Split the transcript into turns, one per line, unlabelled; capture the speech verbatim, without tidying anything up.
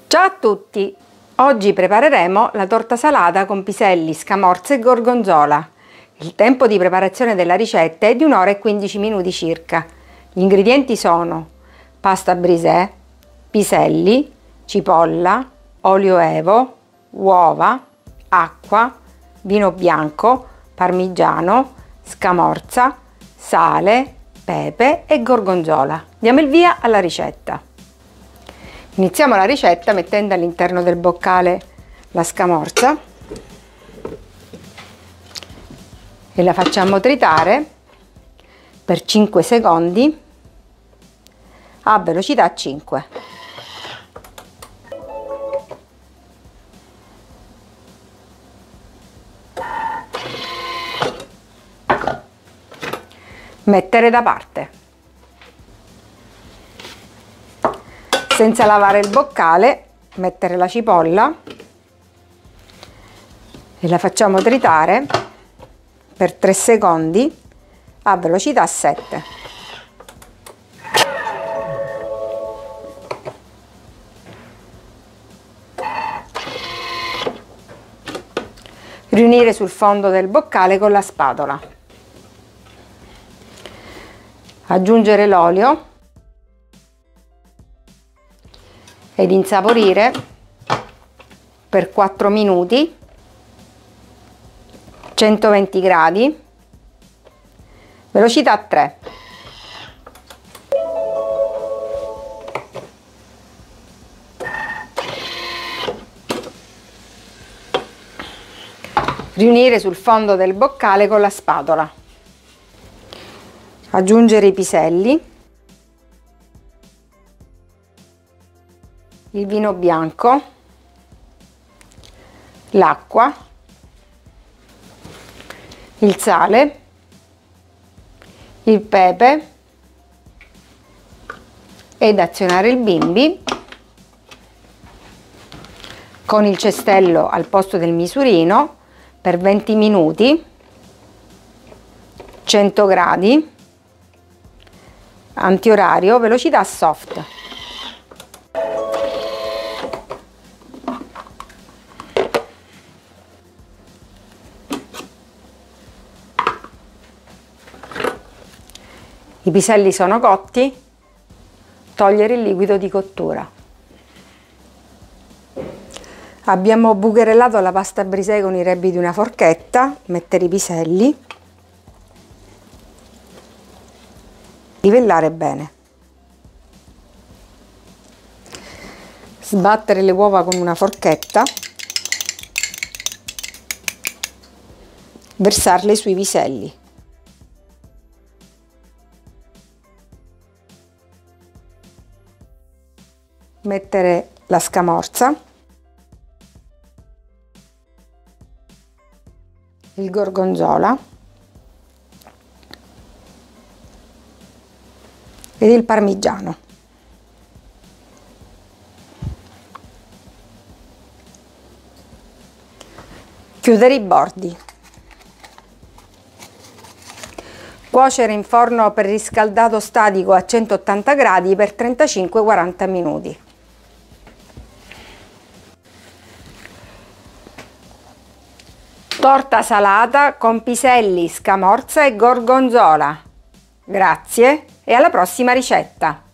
Ciao a tutti! Oggi prepareremo la torta salata con piselli, scamorza e gorgonzola. Il tempo di preparazione della ricetta è di un'ora e quindici minuti circa. Gli ingredienti sono pasta brisè, piselli, cipolla, olio evo, uova, acqua, vino bianco, parmigiano, scamorza, sale, pepe e gorgonzola. Diamo il via alla ricetta. Iniziamo la ricetta mettendo all'interno del boccale la scamorza e la facciamo tritare per cinque secondi a velocità cinque. Mettere da parte. Senza lavare il boccale, mettere la cipolla e la facciamo tritare per tre secondi a velocità sette. Riunire sul fondo del boccale con la spatola. Aggiungere l'olio ed insaporire per quattro minuti, centoventi gradi, velocità tre. Riunire sul fondo del boccale con la spatola. Aggiungere i piselli, il vino bianco, l'acqua, il sale, il pepe ed azionare il bimbi con il cestello al posto del misurino per venti minuti, cento gradi, antiorario, velocità soft. I piselli sono cotti, togliere il liquido di cottura. Abbiamo bucherellato la pasta brisè con i rebbi di una forchetta, mettere i piselli, livellare bene. Sbattere le uova con una forchetta, versarle sui piselli. Mettere la scamorza, il gorgonzola ed il parmigiano. Chiudere i bordi. Cuocere in forno preriscaldato statico a centottanta gradi per trentacinque quaranta minuti. Torta salata con piselli, scamorza e gorgonzola. Grazie e alla prossima ricetta!